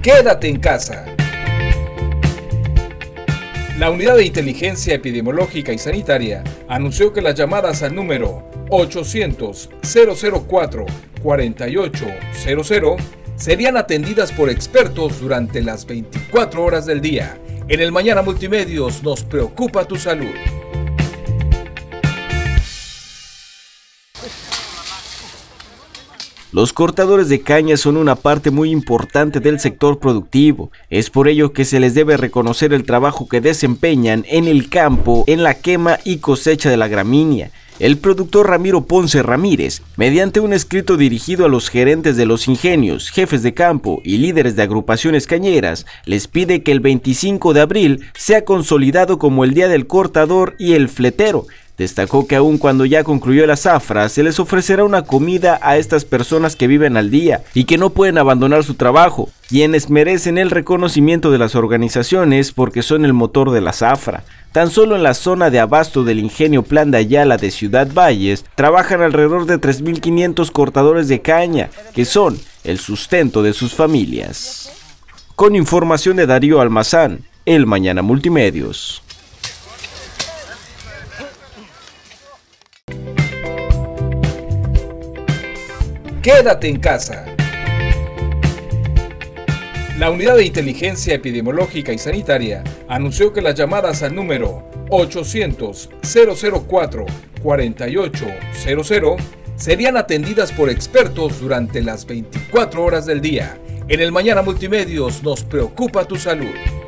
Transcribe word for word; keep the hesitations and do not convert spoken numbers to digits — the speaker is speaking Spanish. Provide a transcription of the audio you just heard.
Quédate en casa. La Unidad de Inteligencia Epidemiológica y Sanitaria anunció que las llamadas al número ochocientos, cero cero cuatro, cuarenta y ocho cero cero serían atendidas por expertos durante las veinticuatro horas del día. En el Mañana Multimedios nos preocupa tu salud. Los cortadores de caña son una parte muy importante del sector productivo. Es por ello que se les debe reconocer el trabajo que desempeñan en el campo, en la quema y cosecha de la gramínea. El productor Ramiro Ponce Ramírez, mediante un escrito dirigido a los gerentes de los ingenios, jefes de campo y líderes de agrupaciones cañeras, les pide que el veinticinco de abril sea consolidado como el Día del Cortador y el Fletero. Destacó que aun cuando ya concluyó la zafra, se les ofrecerá una comida a estas personas que viven al día y que no pueden abandonar su trabajo, quienes merecen el reconocimiento de las organizaciones porque son el motor de la zafra. Tan solo en la zona de abasto del ingenio Plan de Ayala de Ciudad Valles, trabajan alrededor de tres mil quinientos cortadores de caña, que son el sustento de sus familias. Con información de Darío Almazán, El Mañana Multimedios. Quédate en casa. La Unidad de Inteligencia Epidemiológica y Sanitaria anunció que las llamadas al número ochocientos, cero cero cuatro, cuarenta y ocho cero cero serían atendidas por expertos durante las veinticuatro horas del día. En el Mañana Multimedios nos preocupa tu salud.